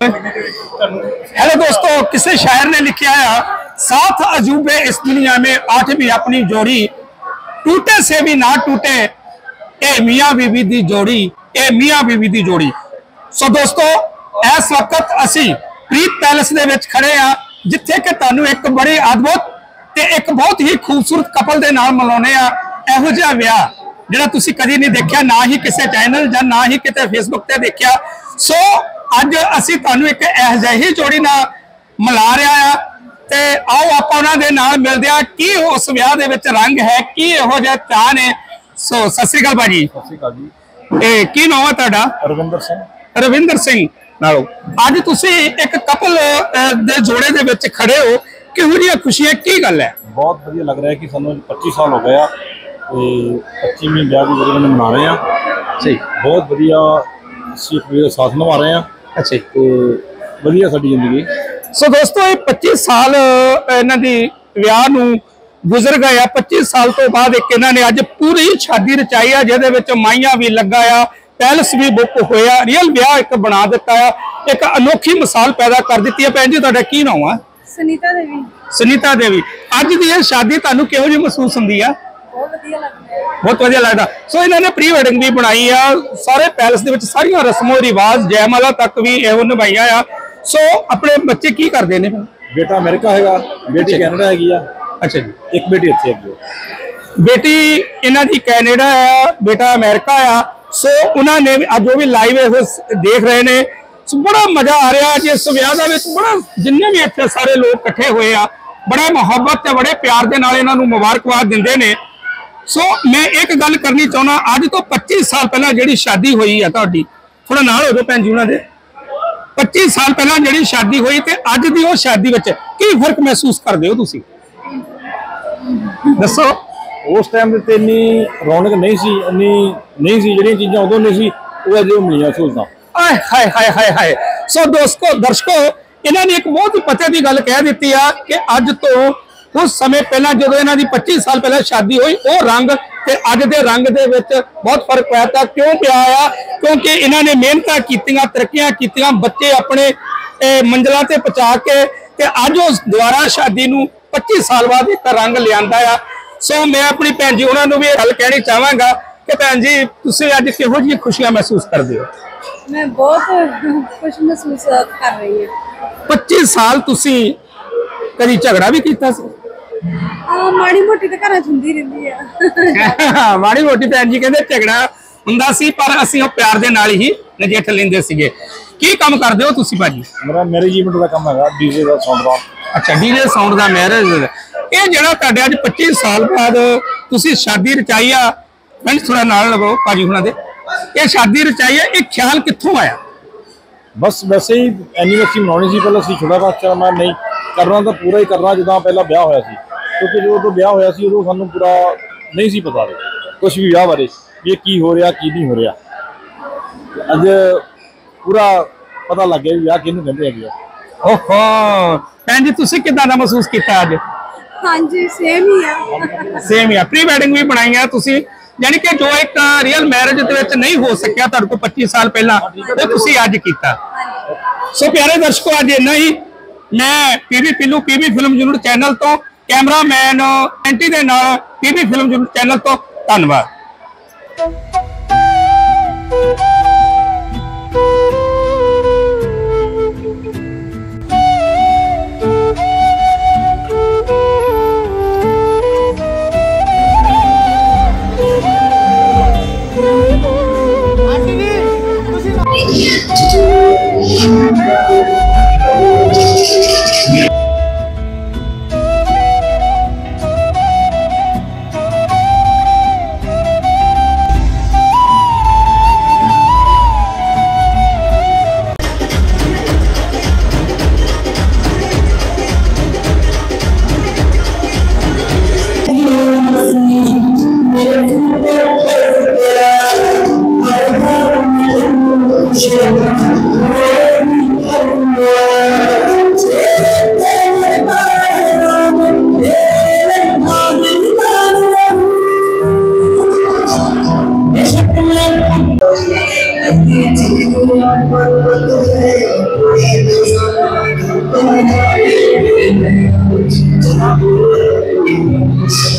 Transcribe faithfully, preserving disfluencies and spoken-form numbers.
Hello दोस्तों, किसी शायर ने लिखा है, साथ अजूबे इस दुनिया में आठवीं अपनी जोड़ी, टूटे से भी ना टूटे ए मियां बीवी दी जोड़ी, ए मियां बीवी दी जोड़ी। सो दोस्तों, इस वक्त असी प्रीत पैलेस दे विच खड़े आ, जिथे कि तुहानू एक बड़ी अद्भुत ते एक बहुत ही खूबसूरत कपल दे नाल मिलाउने आ। इहो जिहा विआह जिहड़ा तुसीं कदी नहीं देखिया, ना ही किसी चैनल जां ना ही किते फेसबुक ते देखिया। सो अज असी तुहानू एक इहो जिही जोड़ी नाल मिला रहा है, ते आओ आपां उहनां दे नाल मिलदे आ कि उस विआह दे विच रंग है, की इहो जिहा चाह ने। सो सत श्री अकाल भाजी। सत श्री अकाल जी। ए की नाम है तुहाडा? रविंदर सिंह। रविंदर सिंह नालो अज तुसीं एक कपल दे जोड़े दे विच खड़े हो, किहो जिहियां खुशियां, की गल है? बहुत वधिया लग रहा है कि सानू पच्चीस साल हो गए आ ते पच्चीवीं ब्याह की वजह मना रहे हैं। सही, बहुत वधिया असीं एक दूजे दा साथ निभा रहे हैं। अच्छा, तो वधिया साडी जिंदगी। सो दोस्तों, ये पच्चीस साल इन्हां दी विआह नूं गुजर गए आ। पच्चीस साल तो बाद एक इन्हां ने अज पूरी शादी रचाई आ, जिहदे विच माइयां भी लगा आ, पैलेस भी बुक होया, रियल विआह एक बना दिता है, एक अनोखी मिसाल पैदा कर दी है। भैन जी, तुहाडा की नाम है? सुनीता देवी। सुनीता देवी, अज दी ये शादी तुहानू किहो जी महसूस हुंदी है? बहुत वधिया लगदा है। बहुत वधिया लगदा। सो इन्होंने प्री वेडिंग भी बनाई आ, सारे पैलेस दे विच सारियां रस्मों रिवाज जयमाला तक भी इहो निभाईया आ। सो अपने बच्चे की करदे ने? बेटा अमेरिका हैगा, बेटी कैनेडा हैगी आ। अच्छा जी, एक बेटी इत्थे हैगी। बेटी इन्हां दी कैनेडा आ, बेटा अमेरिका आ। सो उन्होंने अज वो भी लाइव देख रहे ने। सो बड़ा मजा आ रहा है इस विआह दे विच। बड़ा जिन्ने भी इत्थे सारे लोग इकट्ठे हुए आ, बड़े मुहब्बत ते बड़े प्यार दे नाल इन्हां नूं मुबारकबाद दिंदे ने। सो मैं एक गल करनी चाहना, अज तो पच्चीस साल पहला जिहड़ी शादी हुई है तुहाडी, थोड़ा नाल हो जाओ भैन जी उन्हां दे। पच्चीस साल पहला जिहड़ी शादी हुई ते अज दी उह शादी विच की फर्क महसूस करदे हो तुसीं? दसो। उस टाइम ते इन्नी रौनक नहीं सी, इन्नी नहीं सी, जिहड़ियां चीज़ां उदों नहीं सी वो अज मिलियां सहूलतां। हाय हाय हाय हाय हाय। सो दोस्तों, दर्शकों, इन्होंने एक बहुत ही पते की गल कह दी है कि अज तो कुछ समय पहला जो इन्हों की पच्चीस साल पहले शादी हुई, वो रंग ते अज दे रंग दे विच बहुत फर्क पाया था। क्यों पिया आ? क्योंकि इन्होंने मेहनत कीतियां, तरक्कियां कीतियां, बच्चे अपने मंजिलों ते पहुंचा के ते अज उस दोबारा शादी नूं पच्चीस साल बाद एक रंग लियांदा आ। सो मैं अपनी भैन जी उन्होंने भी गल कहनी चाहांगा कि भैन जी, तुसीं अज किहो जिहियां खुशियां महसूस करदे हो? मैं बहुत खुश महसूस कर रही हूं। पच्चीस साल तुसीं कदी झगड़ा भी कीता सी? आ माड़ी मोटी ते घरां च हुंदी रहिंदी आ। माड़ी मोटी भैन जी कहंदे झगड़ा हुंदा सी, पर असीं प्यार दे नाल ही नजेठ लैंदे सीगे। की काम करदे हो तुसीं भाजी? मेरा मैनेजमेंट दा काम हैगा, डीजे दा साउंड दा। अच्छा, डीजे साउंड दा मैरिज। ये जिहड़ा तुहाडे अज पच्चीस साल बाद तुसीं शादी रचाई आ, भैन थोड़ा नाल लगो भाजी हुणां दे, ये शादी रचाई है, एक ख्याल कित्थों आया? बस वैसे ही एनिवर्सरी मनानी सी, पहले असीं छोटा बच्चा, मैं नहीं करना तो पूरा ही करना जिद्दां पहला ब्याह होया सी, क्योंकि जो उदों ब्याह होया सी उदों सानूं पूरा नहीं सी पता कुछ भी ब्याह बारे, ये की हो रहा की नहीं हो रहा। अज पूरा पता लग गया ब्याह किहनूं कहंदे हैगे आ। ओहो, भैन जी तुसीं किदां दा महसूस कीता अज? हाँ जी, सेम ही है। सेम ही है। प्री वेडिंग भी बनाई है तुसीं, यानी कि जो एक रियल मैरिज दे विच नहीं हो सकिया तुहाडे कोल पच्चीस साल पहला, ते तुसीं अज कीता। सो प्यारे दर्शकों, अज इन्ना ही। मैं PV Pillu PV film unit channel तो कैमरामैन एंटी दे नाल पीवी फिल्म यूनिट चैनल तो धन्यवाद। Thank you. Thank you.